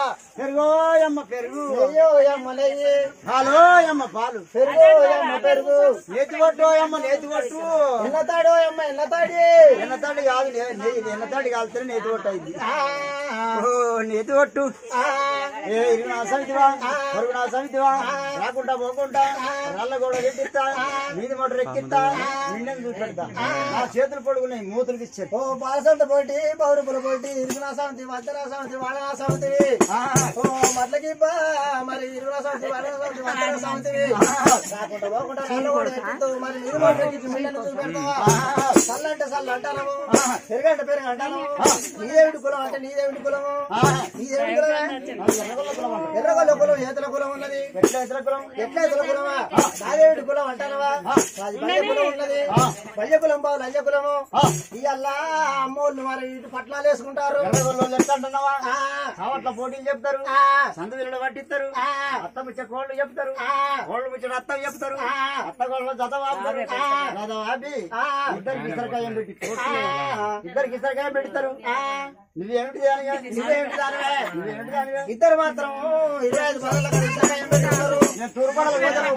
పెరుగోయమ్మ పెరుగు పాలోయమ్మ పాలు పెరుగోయమ్మ పెరుగు నేతిగొట్టోయమ్మ నేతిగొట్టు ఎన్నతాడోయమ్మ ఎన్నతాడి ఎన్నతాడి కాదు ఎన్నతాడి కాదు నేతిగొట్టు అయింది నేతిగొట్టు ఇరుగు నా సమితివా పొరుగు నా సమితివా రాకుండా పోకుండా నల్ల గోడ ఎట్టిస్తా మీది మొట్ట ఎక్కిస్తా నిండని చూపెడతా నా చేతులు పొడుగున్నాయి మూతులకి ఇచ్చారు ఓ బాసంత పోటీ పౌరుపుల పోటీ ఇరుగునా సమితి మద్దనా సమితి వాడనా సమితి ఓ మట్లకి మరి ఇరుగునా సమితి వాడనా సమితి మద్దనా సమితి రాకుండా పోకుండా నల్ల గోడ ఎక్కిస్తూ మరి మీరు మొట్టకి మిండని చూపెడతావా సల్లంటే సల్ల అంటాను పెరుగంటే పెరుగు అంటాను నీదేవిడి కులం అంటే నీదేవిడి కులము నీదేవిడి కులమే ఎర్రగొల్ల కులం ఏతల కులం ఉన్నది ఎట్లా ఎతల కులమా నాదేవిడి కులం అంటానవా అది బల్య కులం ఉన్నది బల్య కులం బావు లంజ కులము ఇవల్లా అమ్మోళ్ళు మరి ఇటు పట్లాలు వేసుకుంటారు అంటున్నావా అట్లా పోటీలు చెప్తారు సంత వీళ్ళు పట్టిస్తారు అత్త ముచ్చ కోళ్ళు చెప్తారు కోళ్ళు ముచ్చడు అత్త చెప్తారు అత్త కోళ్ళు జత వాపుతారు జత వాపి ఇద్దరికి ఇసరకాయం పెట్టి ఇద్దరికి ఇసరకాయం పెడతారు నువ్వేమిటి దానిగా ఇద్దరు మాత్రం 25 పనుల ఇసరకాయం పెట్టుకుంటారు నేను తూర్పాడలో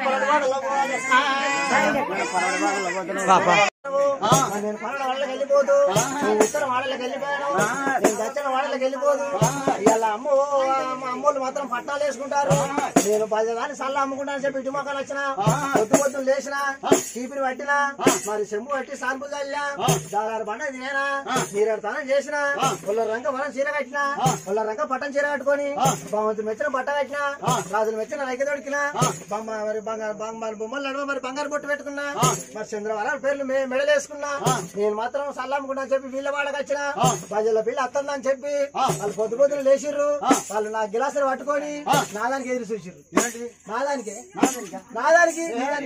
నేను పనుల వాళ్ళకి వెళ్ళిపోదు ఉత్తర వాళ్ళకి వెళ్ళిపోయాను నేను దక్షిణ వాళ్ళకి వెళ్ళిపోదు ఇలా అమ్మోళ్ళు మాత్రం పట్టాలు వేసుకుంటారు నేను 10 దాన్ని సల్ల అమ్ముకుంటాను చెప్పి ఇటు మొక్కలు వచ్చిన పొద్దు లేచిన చీపిరి పట్టినా మరి చెంబు పట్టి సాన్పు చల్లినా దాదాపు బండ తినేనా నీరేడు తనం చేసిన వాళ్ళ రంగ మనం చీర కట్టినా వాళ్ళ రంగ పట్టం చీర కట్టుకొని భగవంతుడు మెచ్చిన బట్ట కట్టినా రాజులు మెచ్చిన రైకి దొడికినా మరి బొమ్మలు నడుమ మరి బంగారు బొట్టు పెట్టుకున్నా మరి చంద్రవరాల పేర్లు మెడలేసుకున్నా నేను మాత్రం సల్లమ్ముకున్నా చెప్పి వీళ్ళ వాడకి వచ్చిన ప్రజల పిల్ల అత్తందని చెప్పి వాళ్ళు పొద్దులు లేచిర్రు వాళ్ళు నా గిలాసులు పట్టుకొని నాదానికి ఎదురు చూసిర్రు నాదానికి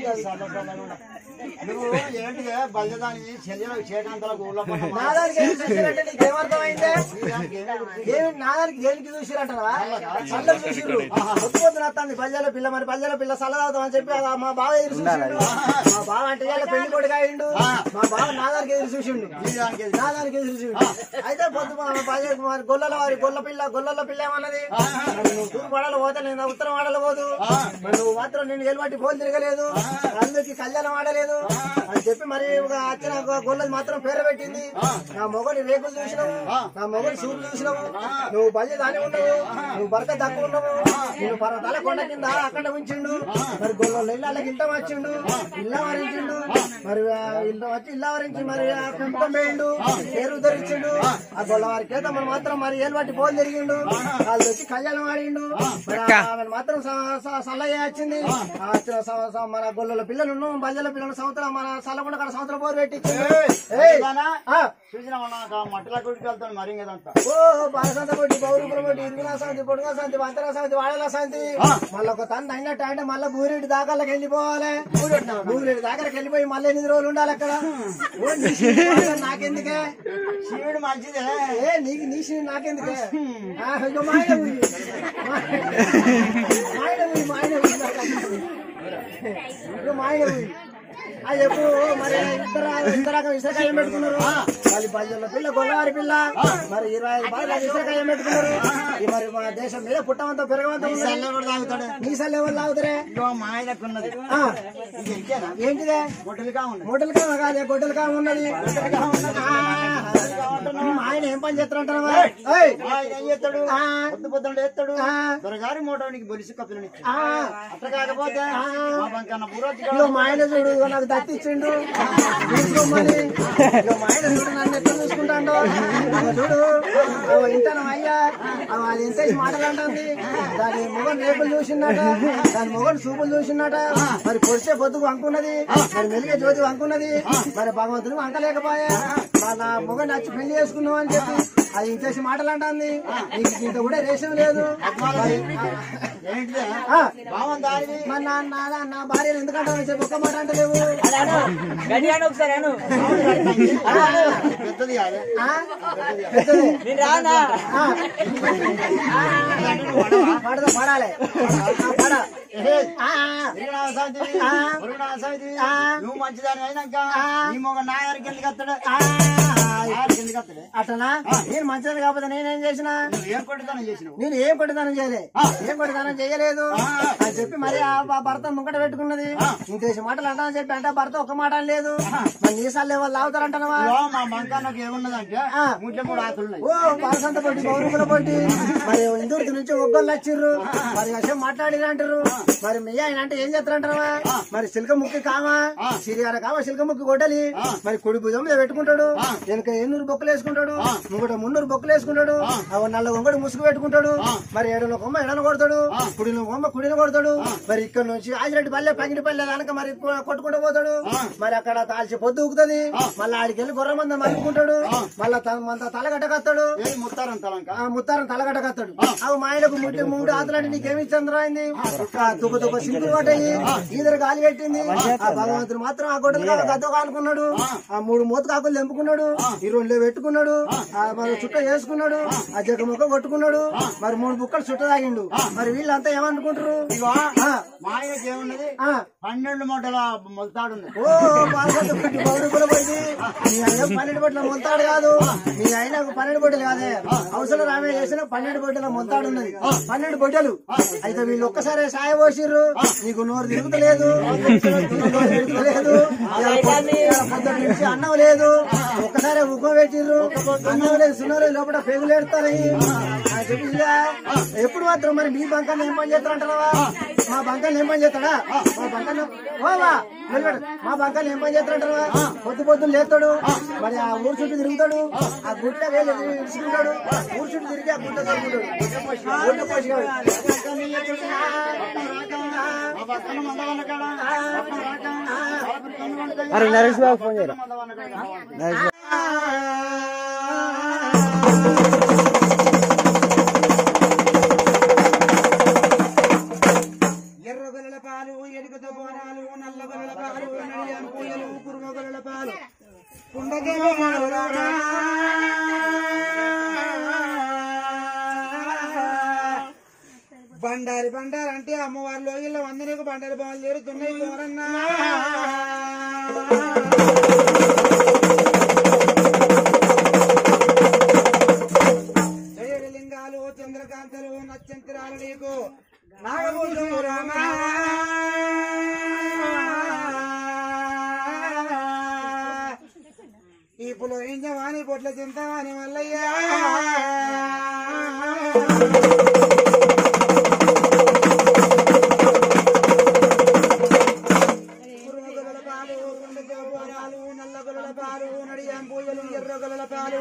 నువ్వు ఏంటి బల్జదాని చెల్లెలు చేయడానికి నాదానికి ఎదురు చూసిరంటే నీకేమర్థమైందే నాదానికి దేనికి చూసిరంటారా చల్లని చూసిర్రు పొద్దున వస్తుంది పల్లెల పిల్ల మరి పల్లెల పిల్ల చల్లదావుతాం అని చెప్పి మా బావ ఎదురు చూసిండు మా బావ అంటే పెళ్లి కొడుకు అయిండు మా బావ నాదానికి ఎదురు చూసిండు అయితే పొద్దు గొల్లల వారి గొల్లల పిల్ల ఏమన్నది నువ్వు తూర్పు వాడలు పోతా నేను ఉత్తరం వాడలు పోదు మరి నువ్వు మాత్రం నేను గెలబట్టి పోలు తిరగలేదు అందరికి కళ్యాణం ఆడలేదు అని చెప్పి మరి వచ్చిన గొల్లది మాత్రం పేరు పెట్టింది నా మొగని రేకులు చూసినావు నా మొగని సూర్యులు చూసినావు నువ్వు బల్లి దాని ఉన్నావు నువ్వు బరక తక్కువ ఉన్నావు నేను పర్వతాల కొండ కింద అక్కడ ఉంచిండు మరి గొల్ల ఇళ్ళకి ఇంట వచ్చిండు ఇళ్ళ వరించిండు మరి ఇళ్ళ వరించి మరి పెంపకం వేయండు పేరు ధరించిండు ఆ గొల్లవారికి మనం మాత్రం మరి ఏలు బట్టి పోలు తిరిగిండు వాళ్ళు వచ్చి కళ్యాణం ఆడిండు మరి ఆమె మాత్రం సల్లయ్య వచ్చింది మన గొల్లల పిల్లలు బల్లెల పిల్లలు సంవత్సరం మన సల్లకుండా అక్కడ సంవత్సరం పోరు పెట్టి మట్టల కొట్టుకు వెళ్తాను మరి ఇంకేదంతా ఓ బాలసంత కొట్టి పౌరుపుల కొట్టి ఇరుగునా శాంతి పొడుగా శాంతి వంతర శాంతి వాడల శాంతి మళ్ళీ ఒక తను అయినట్టు అంటే మళ్ళీ బూరెడ్డి దాకాలకు వెళ్ళిపోవాలి బూరెడ్డి దాకాలకు వెళ్ళిపోయి మళ్ళీ 8 రోజులు ఉండాలి అక్కడ నాకెందుకే శివుడు మంచిదే నీకు నీ శివుడు నాకెందుకే మాయన అది ఎప్పుడు మరి ఇద్దరు ఇసరకాయం పెట్టుకున్నారు వాళ్ళు 10 పిల్ల గొల్లవారి పిల్ల మరి 25 బాగా ఇసరకాయం పెట్టుకున్నారు మరి మన దేశం మీద పుట్టమంతా పెరగమంతా నీ సల్లు ఎవరు తాగుతారే మా ఆయనకున్నది ఏంటిదే గొడ్డలు కామ కాదే గొడ్డలు కామ ఉన్నది ఆయన ఏం పని చేస్తారంటారా ఏం చేస్తాడు పొద్దున ఎత్తాడు త్వరగారి మోటానికి బొలిసి కప్పులు అట్లా కాకపోతే మా ఆయన చూడు నాకు దత్తిచ్చిండు తీసుకోమని మా ఆయన చూడు నన్ను ఎట్లా చూసుకుంటాడు చూడు ఇంటాను అయ్యా అది ఇంతేసి మాటలు అంటుంది దాని మొగన్ రేపులు చూసిందట దాని మొగన్ చూపులు చూసిందట మరి పొడిచే పొద్దుకు వంకున్నది మరి మెలిగే జ్యోతి వంకున్నది మరి భగవంతుని వంకలేకపోయా నా మొగన్ నచ్చి పెళ్లి చేసుకున్నావు అని చెప్పి అది ఇంకేసి మాటలు అంటుంది నీకు ఇంత కూడా రేషం లేదు మరి నా భార్యను ఎందుకంటావు చెప్పి ఒక్క మాట అంటే లేవు పడాలి నువ్వు మంచిదాని అయినాక నీ మొగ నాయరికి ఎందుకు వస్తాడు అట్లనా నేను మంచిదని కాకపోతే నేనేం చేసిన ఏం కొట్టుదానం చేసినావు నేను ఏం కొట్టుదానం చేయలే ఏం కొట్టుదానం చేయలేదు అని చెప్పి మరి ఆ భర్త ముంగట పెట్టుకున్నది ఇంకేసి మాటలు అంటానని చెప్పి అంటే భర్త ఒక్క మాట లేదు మరి నీ సార్లు వాళ్ళు లాగుతారంటావా మా బంకాన్నకు ఏమున్నదంటే ముట్ల 3 ఆకులున్నాయి ఓ పాలసంత పొట్టి పౌరుకుల పొట్టి మరి ఇందూరు నుంచి ఒగ్గోళ్ళు వచ్చిర్రు మరి విషయం మాట్లాడిన అంటారు మరి మీ ఆయన అంటే ఏం చేస్తారంటారా మరి సిల్క ముక్కి కామా సిరియాన కామా సిల్క ముక్కి కొట్టలి మరి కుడి భుజం మీద పెట్టుకుంటాడు వెనక 800 బొక్కలు వేసుకుంటాడు ముంగట 300 బొక్కలు వేసుకుంటాడు నల్ల ఒంగడు ముసుగు పెట్టుకుంటాడు మరి ఏడలో కొమ్మ ఎడను కొడతాడు కుడిలో కొమ్మ కుడిని కొడతాడు మరి ఇక్కడ నుంచి ఆజిరెడ్డి పల్లె పగిడి పల్లె దానిక మరి కొట్టుకుంటూ పోతాడు మరి అక్కడ తాల్చి పొద్దు ఊగుతుంది మళ్ళీ ఆడికి వెళ్ళి గుర్ర మంద మలుపుకుంటాడు మళ్ళా తలగట్ట కత్తాడు ముత్తారం తలగట్ట కత్తాడు అవి మా ఆయనకు ముట్టి 3 ఆతులంటే నీకేమి చంద్రైంది తుప్ప తుప్ప సింపులు పట్టాయి ఈదరు గాలి పెట్టింది ఆ భగవంతుడు మాత్రం ఆ గొడ్డలు గద్ద కానుకున్నాడు ఆ 3 మూత కాకులు తెంపుకున్నాడు ఈ 2 పెట్టుకున్నాడు మరి చుట్ట వేసుకున్నాడు ఆ జగ ముక్క కొట్టుకున్నాడు మరి 3 బుక్కలు చుట్ట తాగిండు మరి వీళ్ళంతా ఏమనుకుంటారు మా ఆయనకి ఏమున్నది 12 మూటల మొలతాడు ఓ పౌరుకుల పోయింది మీ ఆయన 12 బొట్టల మొలతాడు కాదు మీ ఆయనకు 12 బొట్టలు కాదే అవసరం రామే చేసిన 12 బొట్టల మొలతాడు ఉన్నది 12 బొట్టలు అయితే వీళ్ళు ఒక్కసారి సాయ పోసిర్రు నీకు నోరు తిరుగుతలేదు పొద్దున్న నుంచి అన్నం లేదు ఒక్కసారి ఉగ్గ పెట్టిర్రు అన్నం లేదు సున్నం లేదు లోపల పేగులు ఏడుతాయి ఎప్పుడు మాత్రం మరి మీ బంకాన్ని ఏం పని చేస్తారంటారా మా బంకాన్ని ఏం పని చేస్తాడా మా బంకాన్ని మా బంకాన్ని ఏం పని చేస్తారంటారా పొద్దున్న లేస్తాడు మరి ఆ ఊరు చుట్టూ తిరుగుతాడు ఆ గుట్ట ఇడుచుకుంటాడు ఊరు చుట్టూ తిరిగి ఆ గుట్ట తిరుగుతాడు అరే నరేష్ బాబు ఫోన్ చేయరా ఎర్ర గొల్లల పాలు ఎలుకతో బోనాలు నల్ల గొల్లల పాలు నడియాం పూయలు కురుమ గొల్లల పాలు కుండకేమో మాడవరాడా బండారి బండారు అంటే అమ్మవారి లోయల్లో వందనకు బండారి బాలు చేరుతున్నాయి కోరన్నా జయలింగాలు చంద్రకాంతలు నచ్చంతరాలు నీకు నాగబోధు రామా ఈ పులో ఇంజవాణి పొట్ల చింతవాణి మల్లయ్యా కురుమగొల్లల పాలు కొండతో పోరాలు నల్ల గొల్లల పాలు నడియాం పూజలు ఎర్ర గొల్లల పాలు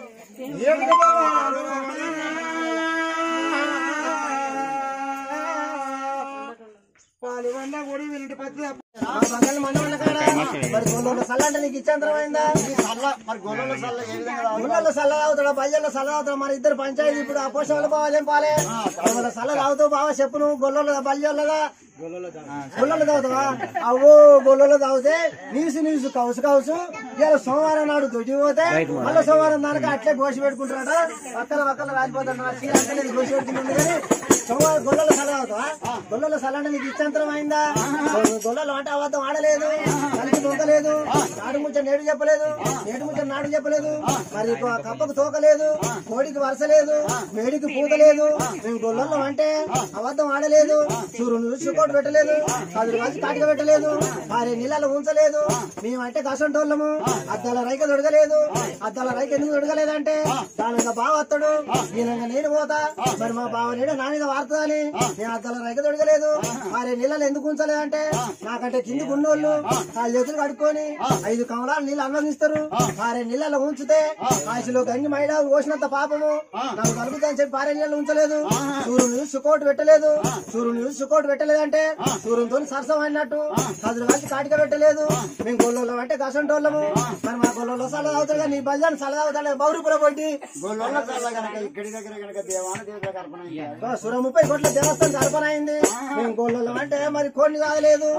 పాలు వండ గుడి వీటి పత్తి బంగాళ మండలం కాడ మరి గొల్లల సల్ల అంటే నీకు ఇచ్చంతరమైందా మరి గొర్రెల సల్ల ఏ విధంగా గుళ్ళల్లో సల్ల తాగుతాడా బయ్యల్లో సల్ల తాగుతాడు మరి ఇద్దరు పంచాయతీ ఇప్పుడు ఆ పోషకాలు బావాలేం పాలే గొల్లల సల్ల తాగుతావు బావా చెప్పు నువ్వు గొల్లల బల్యోళ్ళదా గొల్లలు తాగుతావా అవో గొల్లలు తాగితే నీసు కౌసు ఇలా సోమవారం నాడు దొడ్డి పోతే మళ్ళీ సోమవారం దానికి అట్లే గోసి పెట్టుకుంటారట పక్కల రాలిపోతాడు గోసి పెట్టుకుంటుంది కానీ సోమవారం గొల్లల సల్ల తాగుతావా గొల్లల సల్ల అంటే నీకు ఇచ్చంతరం అయిందా గొల్లలు అంటే అబద్ధం ఆడలేదు కలిసి దొంగలేదు నాడు ముచ్చ నేడు చెప్పలేదు నేడు ముచ్చ నాడు చెప్పలేదు మరి కప్పకు తోకలేదు కోడికి వరుస లేదు మేడికి పూత లేదు మేము గొల్లలు అంటే అబద్ధం ఆడలేదు సూర్యుని చూసి కోటు పెట్టలేదు అది రాసి కాటిక పెట్టలేదు భార్య నీళ్ళలో ఉంచలేదు మేమంటే కసంటోళ్ళము అద్దాల రైక దొడగలేదు అద్దాల రైక ఎందుకు దొడగలేదంటే దాని బావ వస్తాడు ఈయనంగా నేను పోతా మరి మా బావ నీడ నా మీద వార్తదని నేను అద్దాల రైక దొడగలేదు భార్య నీళ్ళలో ఎందుకు ఉంచలేదంటే నాకంటే కింది గున్నోళ్ళు వాళ్ళ చేతులు కడుక్కొని 5 కమలాలు నీళ్ళు అనుమతిస్తారు భార్య నీళ్ళలో ఉంచితే కాశీలో గంగి మైడా పోసినంత పాపము నాకు కలుగుతాని చెప్పి భార్య నీళ్ళు ఉంచలేదు సూర్యుని చూసి కోటు పెట్టలేదు సూర్యుని చూసి కోటు పెట్టలేదంటే సూర్యునితో సరసం అన్నట్టు కదులు కలిసి కాటిక పెట్టలేదు మేము గొల్లలో అంటే కసంటోళ్ళము మరి మా గొల్లలో సల్ల అవుతాడు నీ బల్జాన్ని సల్ల అవుతాడు బౌరుపుల పొట్టి గొర్రెల సల్ల కనుక ఇక్కడి దగ్గర కనుక దేవాన దేవత అర్పణ 30 కోట్ల దేవస్థానం అర్పణ అయింది మేము గొల్లలో అంటే మరి కోడిని కాదలేదు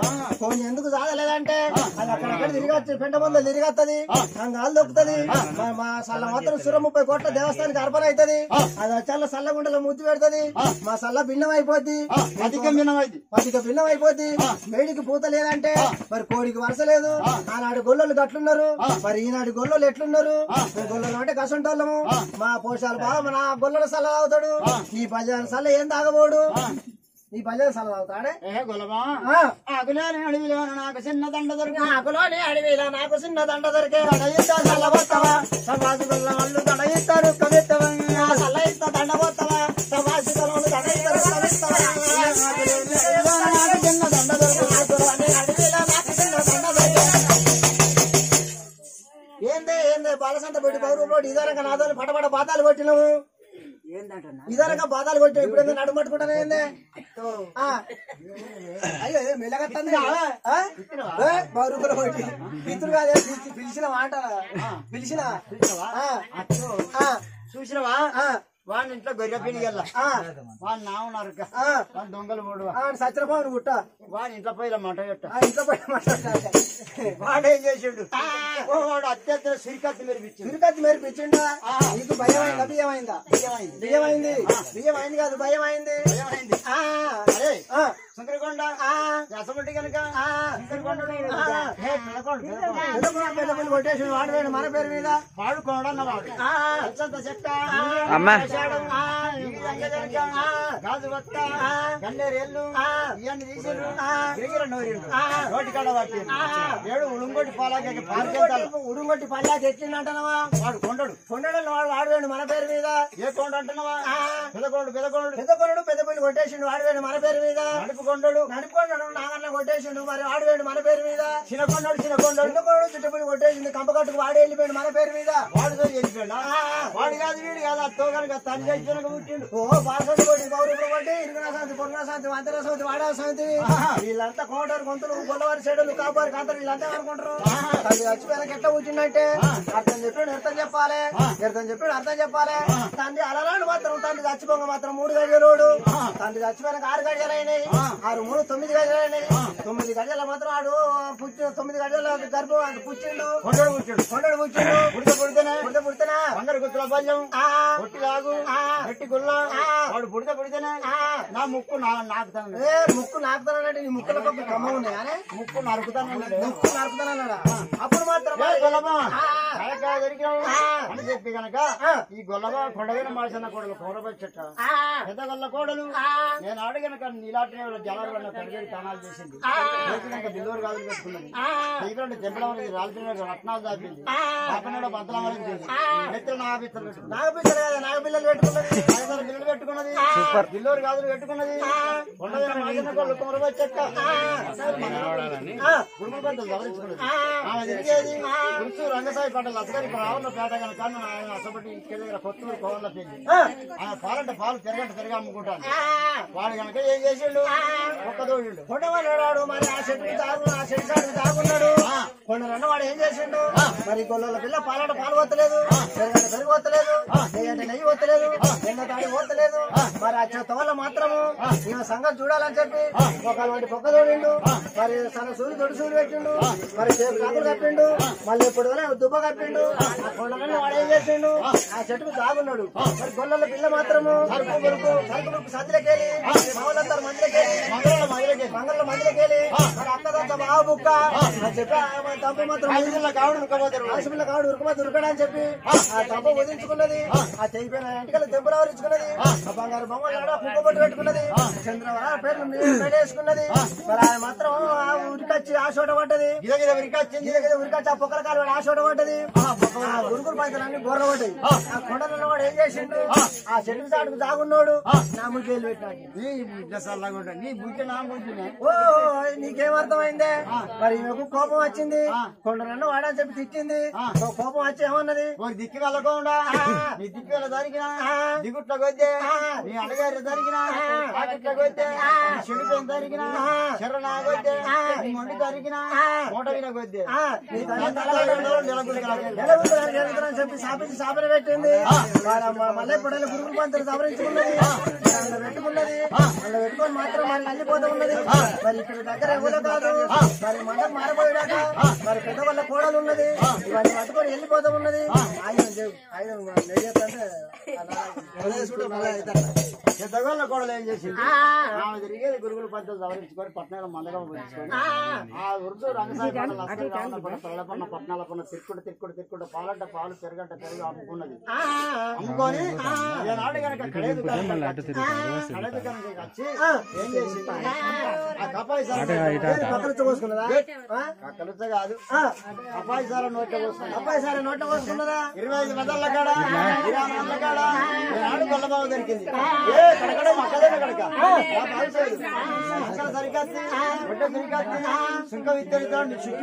ఫోన్ ఎందుకు సాగలేదంటే అది అక్కడక్కడ తిరిగి పెంట ముందు తిరిగత్తది గాలి దొక్కుతుంది మా సల్ల మాత్రం 30 కోట్ల దేవస్థానానికి అర్పణ అవుతుంది అది వచ్చాల సల్లగుండలో ముద్దు పెడుతుంది మా సల్ల భిన్నం అయిపోద్ది పదిక భిన్నం అయిపోద్ది మేడికి పూత లేదంటే మరి కోడికి వరుస లేదు ఆనాడు గొల్లలు గట్లున్నారు మరి ఈనాడు గొల్లలు ఎట్లున్నారు గొల్లలు అంటే కసంటోళ్ళము మా పోషాలు బాగా మన గొల్లల సల్ల తాగుతాడు ఈ 10 సల్ల ఏం తాగబోడు ఈ 10 సల్ల తాగుతాడే ఆకులోని అడవిలో నాకు చిన్న దండ దొరికి ఆకులోని అడవిలో నాకు చిన్న దండ దొరికే సల్లబోతావా సమాజు గొల్ల వాళ్ళు దండ ఇస్తారు కవిత్తవా సల్ల ఇస్తా దండ పోతావా సమాజు గొల్ల వాళ్ళు దండ ఇస్తారు కవిత్తవా నాకు చిన్న దండ దొరికి అడవిలో నాకు చిన్న దండ దొరికి ఏందే బాలసంత పెట్టి పౌరు ఇదనక నాదాలు పటపట బాతాలు కొట్టినవు ఇదనక బాధాలు కొట్టావు ఇప్పుడు నడుము పట్టుకుంటానే ఏందే అయ్యో మెల్లగత్తంది రూపాయలు కొట్టి పితులు కాదే పిలిచిన మాట పిలిచిన చూసినవా వాడిని ఇంట్లో గొర్రె పినిగల్లా వాడు నావు నరక వాడు దొంగలు మూడు సత్యభావన్ గుట్ట వాడి ఇంట్లో పోయి మంట పెట్ట ఇంట్లో పోయి వాడేం చేసిండు వాడు అత్యంత సిరికత్తి మెరిపించిండా నీకు భయం అయిందా బియ్యమైందా బియ్యమైంది బియ్యమైంది కాదు భయం అయింది అరే శంకరకొండ అసమంటి కనుక కొట్టేసి వాడు మన పేరు మీద వాడుకోవడం చెట్ట గాజు వత్త గన్నేరేళ్ళు ఇవన్నీ తీసిండ్రు నోటి కాడ పట్టి ఏడు ఉడుంగొట్టి ఉడుంగొట్టి పల్లాకి ఎక్కిందంటున్నావా వాడు కొండడు వాడు వాడువేండు మన పేరు మీద ఏ కొండ అంటున్నావా పెద్దకొండడు పెద్దపల్లి కొట్టేసిండు వాడువేండు మన పేరు మీద నడుపుకొండడు నాగన్న కొట్టేసిండు మరి వాడువేండు మన పేరు మీద చిన్నకొండడు చిట్టపల్లి కొట్టేసిండు కంపకట్టుకు వాడు వెళ్ళిపోయాడు మన పేరు మీద వాడు వెళ్ళిపోయాడు వాడు కాదు వీడు కాదు అత్తో కనుక తండ్రి అయిపోయినాక పుట్టిండు బాలసంతి కొట్టి గౌరవ కొట్టి ఇరుగున శాంతి పొరుగున శాంతి వంతర శాంతి వాడా శాంతి వీళ్ళంతా కోటరు గొంతులు గొల్లవారి చెడులు కాపారు కాంతరు వీళ్ళంతా అనుకుంటారు తండ్రి చచ్చిపోయినాక ఎట్లా కూర్చుందంటే అర్థం చెప్పాడు అర్థం చెప్పాలి అర్థం చెప్పాలి తండ్రి అలనాడు మాత్రం తండ్రి చచ్చిపోక మాత్రం 3 గడియలోడు తండ్రి చచ్చిపోయినాక 6 గడియలు అయినాయి 6 3 9 గడియలు అయినాయి 9 గడియల మాత్రం ఆడు పుట్టిన 9 గడియల గర్భం పుచ్చిండు కొండడు పుట్టిండు పుడితేనే అందరు గుర్తుల బల్యం పొట్టి లాగు గట్టి గుల్ల వాడు పుడితేనే నా ముక్కు నాకుతాను ముక్కు నాకుతానంటే నీ ముక్కుల పక్క కమ్మ ఉన్నాయా ముక్కు నరుకుతానన్నాడా అప్పుడు మాత్రం అని చెప్పి కనుక ఈ గొల్లవ కొండవైన మాసిన కోడలు కౌరవ చెట్ట పెద్ద గొల్ల కోడలు నేను అడిగిన నీలాంటి జలాలు పెరిగేది తానాలు చేసింది కనుక బిల్లోరు గాజులు పెట్టుకున్నది ఎందుకంటే జంపడం రాల్చిన రత్నాలు దాపింది అక్కడ బద్దలం నెత్తులు నాగపిల్లలు పెట్టుకున్నది బిల్లోరు గాజులు పెట్టుకున్నది కొండవైన మాసిన కోడలు కౌరవ చెట్ట గురుగు పంటలు గమనించుకున్నది ఆమె తిరిగేది గురుసు రంగసాయి పంటలు అసలు రావున్న పేట కనుక ఆయన అసలు ఇక్కడ దగ్గర కొత్తూరు కోవల పెళ్లి ఆయన పాలంటే పాలు పెరగ అమ్ముకుంటాను వాడు కనుక ఏం చేసిండు ఒక్క తోడు కొండవాడు మరి ఆ చెట్టు తాగున్నాడు కొండరన్న వాడు ఏం చేసిండు మరి గొల్ల పిల్ల పాలంటే పాలు వత్తలేదు పెరుగు వత్తలేదు నెయ్యి వత్తలేదు ఎండ తాడి పోతలేదు మరి ఆ తోళ్ళ మాత్రము ఈమె సంగతి చూడాలని చెప్పి ఒకటి పొక్క తోడిండు మరి తన సూర్యుడు తొడి సూర్యుడు పెట్టిండు మరి చేపు కాకులు కప్పిండు మళ్ళీ ఇప్పుడు దుబ్బ కప్పిండు ఆ కొండలని వాడు ఏం చేసిండు ఆ చెట్టుకు తాగున్నాడు మరి గొల్లల పిల్ల మాత్రము సరుకు సద్దులకెళ్ళి మామూలందరూ మంగళ మందులకెళ్ళి మరి అక్కదంత బాగా బుక్క అని చెప్పి తప్పు మాత్రం కావుడు ఉరుకుపోతే ఉరకడని చెప్పి ఆ తప్పు వదిలించుకున్నది ఆ తెగిపోయిన ఎంటికలు తెంపురావరించుకున్నది ఆ బంగారు బొమ్మలు కుక్క బొట్టు పెట్టుకున్నది చంద్రవర పేర్లు వేసుకున్నది మరి ఆయన మాత్రం ఉరికొచ్చి ఆ చోట పడ్డది ఉరికొచ్చి ఆ పొక్కల కాలు ఆ చోట పడ్డది గురుగురు పైతలన్నీ బొర్ర పడ్డది ఆ కొండలలో వాడు ఏం చేసిండు ఆ చెట్టు చాటుకు దాగున్నాడు నా ముఖ్యలు పెట్టాడు నీ బుద్ధి నా బుద్ధినే ఓ నీకేమర్థమైందే మరి ఈమెకు కోపం వచ్చింది కొండలన్న వాడని చెప్పి తిట్టింది కోపం వచ్చి ఏమన్నది దిక్కు వెళ్ళకుండా నీ దిక్కు వెళ్ళ దొరికినా దిగుట్ల కొద్దే నీ అడగారి దొరికినా ఆకిట్ల కొద్దే చెడుపైన దొరికినా చెర్రనా కొద్దే మొండి దొరికినా మూట విన కొద్దే నిలగుందని చెప్పి సాపించి సాపన పెట్టింది మళ్ళీ పొడలు గురువులు పంతులు సవరించుకున్నది పెట్టుకున్నది పట్టుకొని మాత్రం మరి వెళ్ళిపోతూ ఉన్నది. మరి ఇక్కడ దగ్గర ఎవరో కాదు, మరి మండపం మారిపోయాక మరి పెద్ద వాళ్ళ కోడలు ఉన్నది, ఇవన్నీ పట్టుకొని వెళ్ళిపోతూ ఉన్నది. పెద్దగోళ్ళ కోడలు ఏం చేసింది, ఆమె తిరిగేది గురుగులు పంచలు సవరించుకొని పట్టణాలు మందగా ఉపయోగించుకొని ఆ ఉరుసు రంగసాయి పన్న పట్టణాల పన్న తిరుక్కుంటూ పాలంట పాలు పెరుగంట పెరుగు అమ్ముకున్నది. అమ్ముకొని ఏనాడు కనుక కడే దుకాణం వచ్చి ఏం చేసింది, ఆ కపాయి కక్కలుచ్చ కాదు కపాయి సార నోట్ల పోసుకున్నది. కపాయి సార నోట్ల పోసుకున్నదా 25 మెదళ్ళ కాడ 20 మందల కాడ ఏనాడు గొల్లబాబు దొరికింది. కడకడ మక్కదైన కడక సరికత్తి ఒడ్డ సరికత్తి సుంక విత్తడి చుట్టి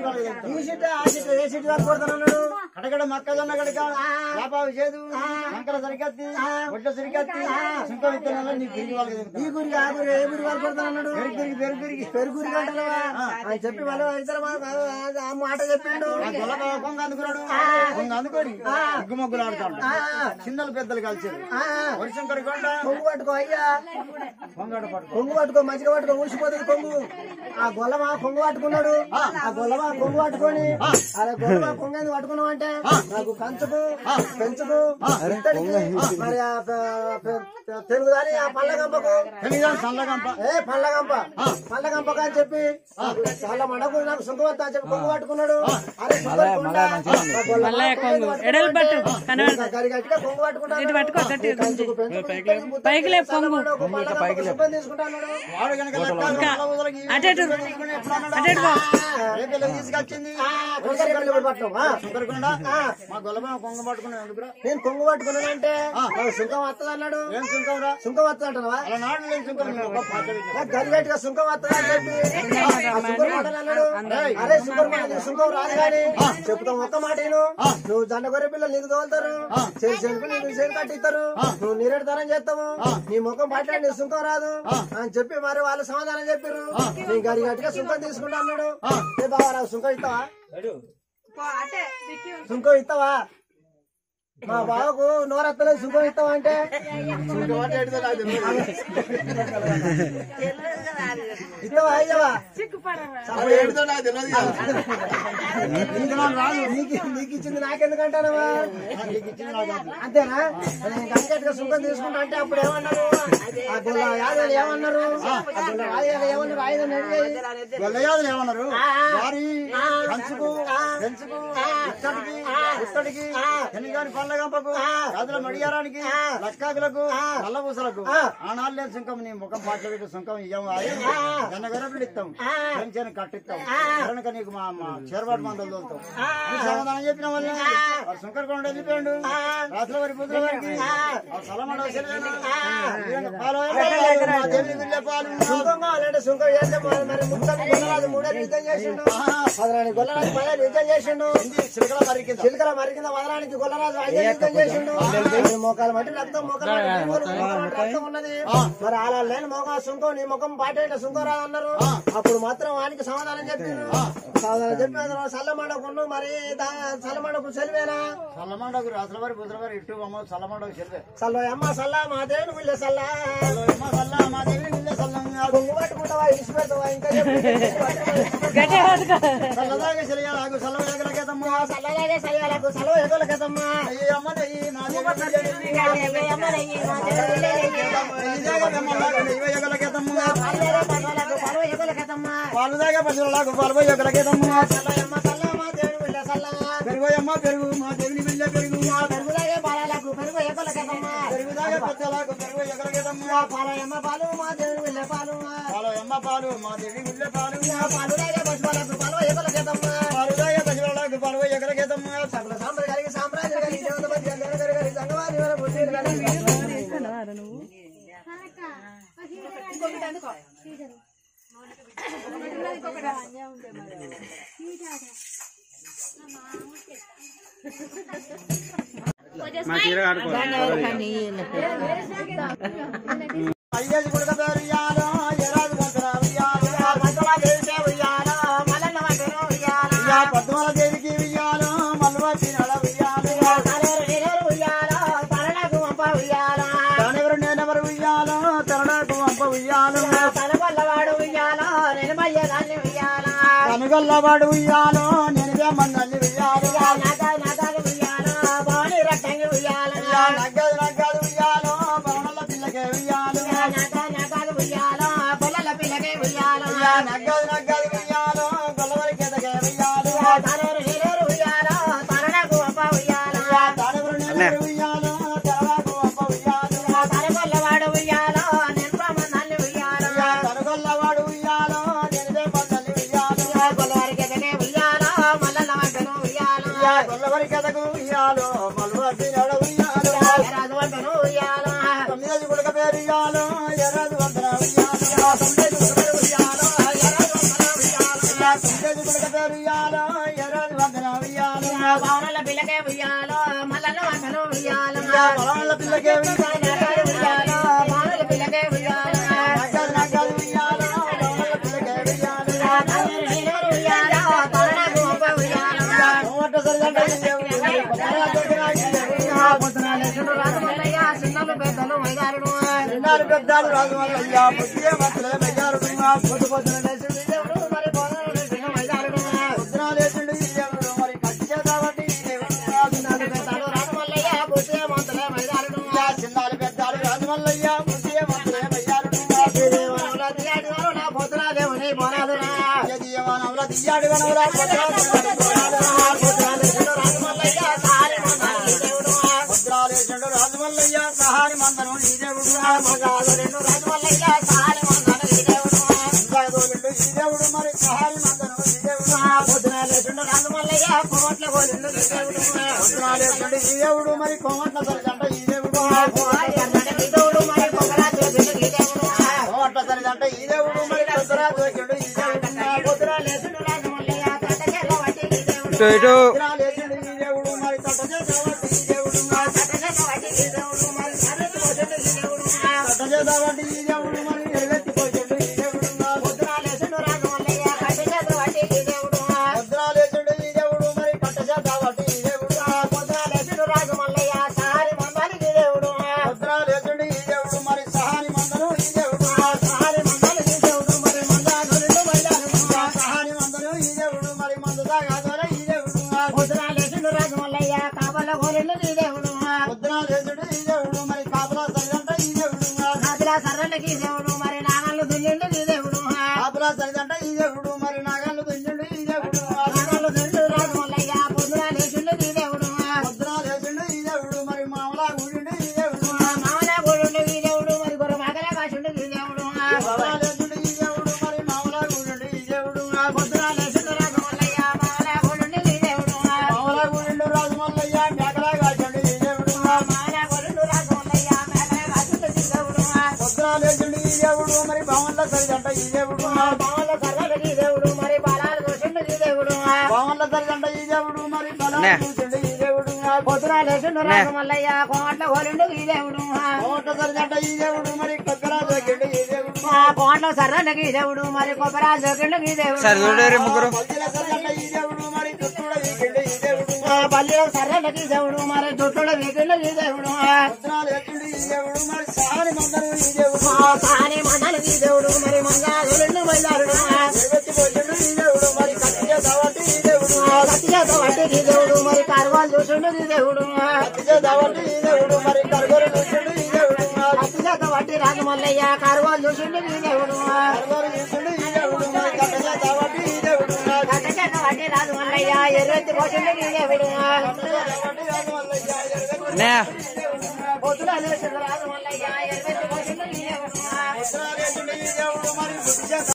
వాళ్ళు కడగడ మొక్కజొన్న గడక వ్యాపారం చేదు సంకల సరికత్తి ఒడ్డ సరికత్తి సుంక విత్తనాలు నీ తిరిగి వాళ్ళకి ఈ గురి ఆ గురి ఏ గురి వాళ్ళు కొడతానన్నాడు. పెరుగురి అంటావా అని చెప్పి వాళ్ళు ఆ మాట చెప్పిండు. కొంగ అందుకున్నాడు. కొంగ అందుకొని ముగ్గు ముగ్గులు ఆడుతాడు. చిన్నలు పెద్దలు కలిసారు. వరిశంకరి కొండ కొంగు పట్టుకో అయ్యా, కొంగు పట్టుకో మంచిగా పట్టుకో ఊసిపోతుంది కొంగు. ఆ గొల్లమా కొంగు పట్టుకున్నాడు. ఆ గొల్లమా కొంగు పట్టుకొని అలా గొల్లమా కొంగ పట్టుకున్నావు అంటే నాకు కంచుకు పెంచుకు మరి తెలుగుదాని ఆ పళ్ళగంపకు పళ్ళగంపకు అని చెప్పి వాళ్ళ మడకు నాకు సుంకవత్త అని చెప్పి కొంగు పట్టుకున్నాడు. అరే గట్టిగా కొంగు పట్టుకుంటాడు. కంచుకు తీసుకొచ్చింది. మా గొల్లబాబు కొంగ పట్టుకున్నాడు. నేను కొంగు పట్టుకున్నానంటే సుంకం వస్తుంది అన్నాడు. ఏం సుంకం రా? సుంకం వస్తుంది అంటున్నావా? అలా నాడు నేను సుంకం గట్టిగా సుంకం వస్తుంది అని చెప్పి అన్నాడు. అరే సుంకం రాదు కానీ చెప్తాం ఒక్క మాట నువ్వు జండ గొర్రె పిల్లలు నీకు తోలుతారు, చేరు కట్టిస్తారు, నువ్వు నీరెడతారని చేస్తావు, నీ ముఖం మాట్లాడి నీ సుంకం రాదు అని చెప్పి మరి వాళ్ళు సమాధానం చెప్పారు. నీ గడి గట్టిగా సుంకం తీసుకుంటా అన్నాడు. ఏ బాబా నాకు సుంకం ఇస్తావా? సుంకం ఇస్తావా? మా బావకు నోరత్తలేదు సుఖం ఇస్తావా అంటే ఇస్తావా అయ్యవా? నీకు ఇచ్చింది నాకెందుకంటానవా? అంతేనా? కంకట్టుగా సుఖం తీసుకుంటా అంటే అప్పుడు ఏమన్నారు? యాదవులు ఏమన్నారు? ఏమన్నారు? ఆయుధం ఏమన్నారు? వారి కంచుకు పెంచుకు ఇత్తడికి ఇత్తడికి ఎన్నిగాని పళ్ళగంపకు గదుల మడియారానికి లక్కాకులకు నల్లబూసలకు ఆనాళ్ళు లేదు సుంకం. నీ ముఖం పాటలు పెట్టి సుంకం ఇయ్యం జన్న గొర్రెలు ఇస్తాం, పెంచాను కట్టిస్తాం, కనుక నీకు మా చేరబాటు మందలు తోలుతాం సమాధానం చెప్పిన వల్ల వాడు సుంకర కొండ వెళ్ళిపోయాడు. రాత్రి వారి పుత్రుల వారికి సలమడ పాలు సుంకం కావాలంటే సుంకం చేస్తే మరి ముక్కలు మూడే యుద్ధం చేసిండు. వదరానికి గొల్లరాజు 10 యుద్ధం చేసిండు. చిలకల మరికింద వదరానికి గొల్లరాజు 5 యుద్ధం చేసిండు. మోకాలు మట్టి రక్తం రక్తం ఉన్నది. మరి అలా లేని మోకా సుంకం నీ ముఖం పాటేట సుంకం రాదన్నారు. అప్పుడు మాత్రం వానికి సమాధానం చెప్పిండు. సమాధానం చెప్పిన సల్లమండకు మరి సల్లమండకు సెలవేనా? సల్లమండకు రాత్రి వారి పుత్రుల వారి ఇటు అమ్మ సల్లమండకు సెలవే. సల్లమ్మ సల్ల మా దేవుని వీళ్ళే సల్లా సల్ల మా దేవుని వీళ్ళే సల్ల కొంగు పట్టుకుంటావా ఇసి పెడతావా? ఇంకా సల్లదాగే సెలయాలకు సల్ల ఎగలకేదమ్మా సల్లదాగే సెలయాలకు సల్ల ఎగలకేదమ్మా పాలుదాగా పశువులకు పాలు ఎగలకేదమ్మా పెరుగోయమ్మ పెరుగు మా దేవుని బిడ్డ పెరుగు పెరుగుదాగే పాలకు పెరుగు ఎగలకేదమ్మా పెరుగుదాగే పచ్చలకు పెరుగు ఎగలకేదమ్మా పాలయమ్మ పాలు మా దేవుని బిడ్డ పాలు పాలయమ్మ పాలు మా దేవుని బిడ్డ పాలు పాలుదాగే పశువులకు పాలు ఎగలకేదమ్మా పాలుదాగే పశువులకు పాలు ఎగలకేదమ్మా సకల సాంప్రదాయ సామ్రాజ్యం కలిగి దేవత మధ్య గరగరి సంగవారి వర బుద్ధి పద్మాల దేవికి ఉయ్యాలో మల్వతి నడ ఉయ్యాలో తనకు నేనెవరు ఉయ్యాలో తనకు ఉయ్యాలు తనగొల్లవాడు ఉయ్యాలో నేను మయ్యదాన్ని ఉయ్యాలా కనుగొల్లవాడు ఉయ్యాలో నేను వేమన్నల్ని ఉయ్యాలు నగలు ఉయ్యాలో బాణి రట్టంగి ఉయ్యాలా నగ్గదు నగ్గదు ఉయ్యాలో భవనల పిల్లకే ఉయ్యాలు నగలు ఉయ్యాలో పొలల పిల్లకే ఉయ్యాలా నగ్గదు నగ్గదు ఉయ్యాలో గొల్లవరికి ఎదగే ఉయ్యాలు తనూరు నీరు ఉయ్యాలో తనకు అప్ప ఉయ్యాలా తాడెవరు నీరు ఉయ్యాలో తెరవాకు అప్ప ఉయ్యాలు తనగొల్లవాడు ఉయ్యాలో నేను మన్నల్ని ఉయ్యాలా కనుగొల్లవాడు ఉయ్యాలో నేను వేమన్నల్ని ఉయ్యాలు గొల్లవారికి ఎదగే ఉయ్యాలో మల్లల వంటను ఉయ్యాలా గొల్లవరికి ఎదగు ఉయ్యాలో మల్వసి నడ ఉయ్యాలు రాజు వంటను ఉయ్యాలా తొమ్మిది గుడక పేరు ఉయ్యాలో ఎర్రదు వందన ఉయ్యాలు తొమ్మిది గుడక పేరు ఉయ్యాలో ఎర్రదు వందన ఉయ్యాలు పౌనల పిల్లకే ఉయ్యాలో మల్లల వంటను ఉయ్యాలా పొలంల పిల్లకే ఉయ్యాలో పౌనల పిల్లకే ఉయ్యాలా నగ్గదు నగ్గదు ఉయ్యాలో పొలంల పిల్లకే ఉయ్యాలు ఉయ్యాలో తనకు అప్ప ఉయ్యాలా నోట సరిగంట దేవుడు చిన్నలు పెద్దలు మైదారుడు చిన్నారు పెద్దాలు రాజు వల్లయ్యా బుద్ధి మతులే మెయ్యారు పొద్దు పొద్దున లేచుడు దేవుడు మరి మైదారుడు పొద్దున లేచుడు దేవుడు మరి కట్టి చేద్దామంటే దేవుడు చిన్నలు పెద్దలు రాజమల్లయ్య బుద్ధి మంతులే మైదారుడు చిన్నారు పెద్దాలు రాజు వల్లయ్యా బుద్ధి మతులే మెయ్యారు పొద్దున దేవుని బోనాలు జీవనంలో దియ్యాడు వనవరా రాజమల్లయ్య సారి దేవుడు ముద్రాలేచుడు రాజు వల్లయ్య సహారి మందనం ఈ దేవుడు రెండు రాజమల్లయ్య సారి దేవుడు ఈ దేవుడు మరి సహారి మందనం ఈ దేవుడు పొద్దున లేచుండు రాజమల్లయ్య కోట్ల గోలిండు దేవుడు ముద్రాలేచుడు ఈ దేవుడు మరి కోమట్ల సరిజంట ఈ దేవుడు దేవుడు మరి పొగరా దేవుడు కోమట్ల సరిజంట ఈ దేవుడు మరి కొత్తరా దోచుడు ఈ దేవుడు పొద్దున లేచుండు రాజమల్లయ్య కట్టకెళ్ళ వట్టి దేవుడు ఇటు ముద్రాలేచుడు ఈ దేవుడు మరి తట్ట చేసేవాడు ఈ దేవుడు కట్టకెళ్ళ వట్టి దేవుడు మరి సరస్సు వడ్డీ దేవుడు తట్ట చేసేవాడు ఈ దేవుడు మరి ఎల్లెత్తిపోయాడు ఈ దేవుడు పొద్దున లేచుండు రాజమల్లయ్య కట్టకెళ్ళ వట్టి దేవుడు ముద్రాలేచుడు ఈ దేవుడు మరి కట్ట చేసేవాడు ఈ దేవుడు పొద్దున లేచుండు రాజమల్లయ్య సారి మందానికి దేవుడు ముద్రాలేచుడు ఈ దేవుడు మరి సహారి మందనం ఈ దేవుడు సారి మందానికి దేవుడు మరి మందాగులు మైదారుడు సహారి మందనం ఈ దేవుడు మరి మందు తాగాదోర ఈ దేవుడు పొద్దున లేచుండు రాజమల్లయ్య కాపల గోలిండు దేవుడు ముద్రాలేచుడు ఈ దేవుడు మరి కాపలా సరిదంట ఈ దేవుడు కాపిలా సర్రలకి దేవుడు మరి నాగళ్ళు దుల్లిండు దేవుడు కాపలా సరిదంట ఈ దేవుడు మరి నాగాళ్ళు దుంజుడు ఈ దేవుడు నాగళ్ళు దుల్లు రాజమల్లయ్య పొద్దున లేచుండు దేవుడు ముద్రాలేచుడు ఈ దేవుడు మరి మామలా ఊడిండు ఈ దేవుడు మామల గోలుండు దేవుడు మరి గొర్రె మాకల కాశుండు దేవుడు ముద్రాలేచుడు ఈ దేవుడు మరి మామలా ఊడిండు ఈ దేవుడు పొద్దున లేచుండు రాజమల్లయ్య మామల గోలుండు దేవుడు మామలా ఊడిండు రాజమల్లయ్య మేకలా కాచండు ఈ దేవుడు మామల గోలుండు రాజమల్లయ్య మేకల కాశుండు దేవుడు ముద్రాలేచుడు ఈ దేవుడు మరి భవన్ల సరిదంట ఈ దేవుడు మామల సర్రలకి దేవుడు మరి బాలాలు దోషుండు దేవుడు భవన్ల సరిదంట ఈ దేవుడు మరి బలాలు చూసిండు ఈ దేవుడు పొద్దున లేచుండు రాజమల్లయ్య కోట్ల గోలుండు దేవుడు కోట సరిదంట ఈ దేవుడు మరి కొక్కరా దొక్కిండు ఈ దేవుడు కోట్ల సర్రలకి దేవుడు మరి కొబ్బరా జోకిండు దేవుడు చదువులేరు ముగ్గురు పల్లిల సరిదంట ఈ దేవుడు మరి చుట్టూడ వీకిండు ఈ దేవుడు పల్లె సర్రలకి దేవుడు మరి చుట్టూ వీకిండు దేవుడు ముద్రాలేచుడు ఈ దేవుడు మరి సహారి మందనం ఈ దేవుడు కాని మందలకి దేవుడు మరి మందాగులు మైదారుడు ఎగెత్తిపోయిండు ఈ దేవుడు మరి కట్టి చేద్దామంటే ఈ దేవుడు కత్తితో వట్టి దేవుడు మరి కార్వాలు చూసిండు దేవుడు కట్టి చేద్దామంటే ఈ దేవుడు మరి కరగొర చూసిండు ఈ దేవుడు కత్తితో వట్టి రాజమల్లయ్య కార్వాలు చూసిండు దేవుడు కరగొర చూసిండు ఈ దేవుడు మరి కట్ట చేద్దామంటే ఈ దేవుడు కట్టచేత వట్టి రాజమల్లయ్య ఎర్రెత్తి పోసిండు దేవుడు నే పొద్దున లేచిండు రాజమల్లయ్య ఎర్రెత్తి పోసిండు దేవుడు ముద్రాలేచుడు ఈ దేవుడు మరి బుద్ధి చేద్దాం